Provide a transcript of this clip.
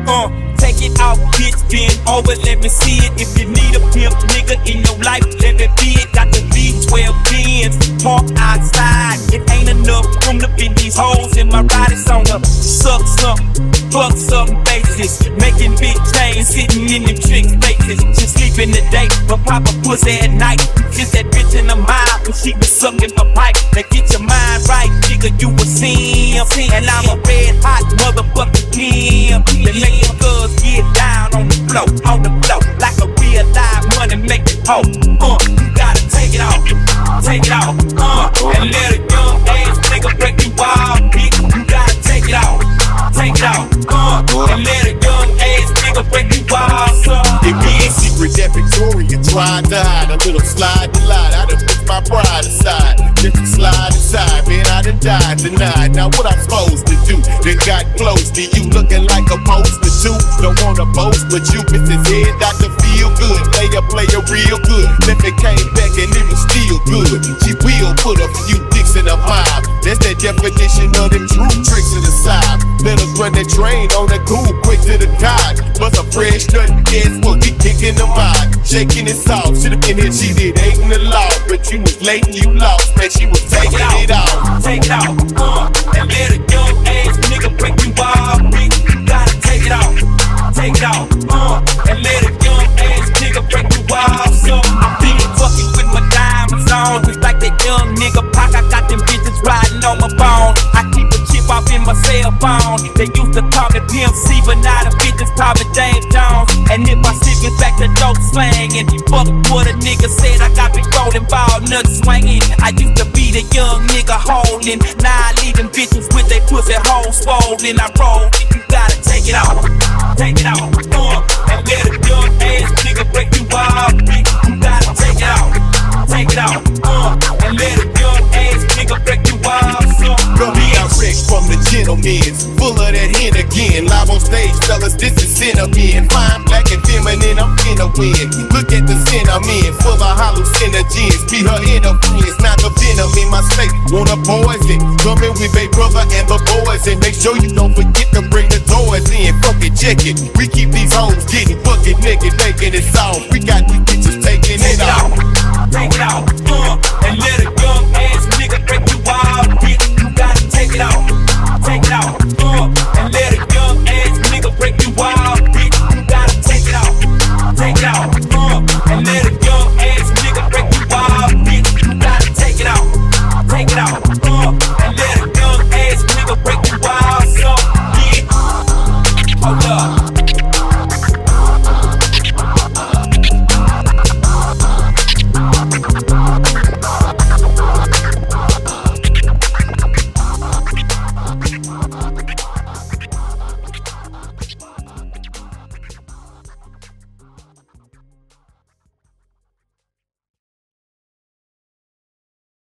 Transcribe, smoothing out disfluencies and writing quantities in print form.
Take it out, bitch, bend over, let me see it. If you need a pimp nigga in your life, let me be it. Got the V12 Benz, park outside. It ain't enough room to fit these hoes in my ride. It's on the suck something, fuck something basis. Making big chains, sitting in them tricks faces. She sleep in the day, but pop a pussy at night. Kiss that bitch in the mouth when she was sucking my pipe. Now get your mind right, nigga, you a simp. And I'm a red hot motherfucking pimp. That make the girls get down on the floor, like a real live money make it hoe. You gotta take it off, and let a young ass nigga break you off, bitch. You gotta take it off, and let a young ass nigga break you off. It be a secret that Victoria tried to hide. A little slide to lie, I done put my pride aside. Just to slide inside, man, I done died tonight. Now what I'm supposed to do? They got close to you, looking like a poster too. Don't wanna boast, but you Mrs. Head Dr. Feel Good. Player real good. Then it came back and it was still good. She will put a few dicks in her mouth. That's the definition of them true tricks to the side. Let us run the train on the cool, quick to the god. Bust a fresh nut, guess what? We kicking them out, shaking it soft. Should've been here, she did, ain't the law. But you was late and you lost, man, she was taking it off. Take it off, and let a young ass nigga break you off, bitch. You gotta take it off, and let a young ass nigga break you off. So I'm feeling fucking with my diamonds on, just like that young nigga Pac. I got them bitches riding on my phone. I keep a chip off in my cell phone. They used to call me Pimp C, but now the bitches call me James Jones. And if I slip it back to dope slang, and you fuck what a nigga said, I got me rolling ball, nuts swinging. I used to be the young nigga holding. Now I leave them bitches with they pussy holes swollen. I roll, you gotta take it off, and let a young ass nigga break you off, bitch. You gotta take it off, and let a young ass nigga break you off. Gonna be direct from the gentlemen, full of that hen again. Live on stage, fellas, this is Cinnamon. Fine, black and feminine, I'm finna win. Look at the sin I'm in, full of hallucinogens. Be her inner friends, not the venom in my state. Wanna poison, come in with baby brother and the boys. And make sure you don't forget to bring the toys in. Fuck it, check it, we keep these hoes getting fucking naked, making it soft.